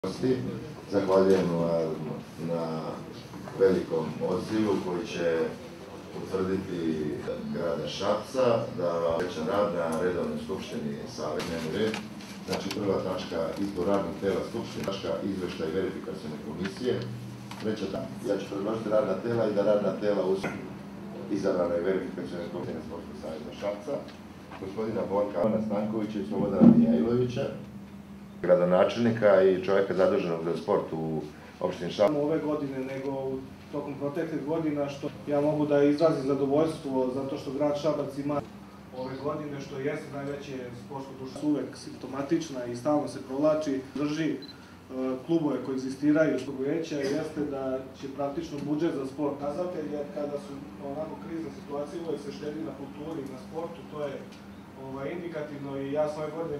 Zahvaljujem na velikom odzivu koji će utvrditi grada Šapca da kreće rad na redovnoj skupštini Saveza dnevni red. Znači prva tačka izbor radnih tela skupštine, tačka izveštaj verifikacione komisije. Treća tačka. Ja ću predložiti radna tela i da radna tela izabrana je verifikacione komisije Sportskog saveza Šapca, gospodina Borka Stankovića i Slobodana Mijailovića, gradonačelnika i čovjeka zaduženog za sport u opštini Šapca. Ove godine nego tokom proteklih godina, što ja mogu da izrazim zadovoljstvo zato što grad Šabac ima ove godine, što jeste najveće sportsko društvo, uvek simptomatična i stalno se provlači, drži klubove koji egzistiraju što veća, jeste da će praktično budžet za sport kazatelj, jer kada su onako krizne situacije uvek se štedi na kulturi i na sportu, to je indikativno i ja svoje godine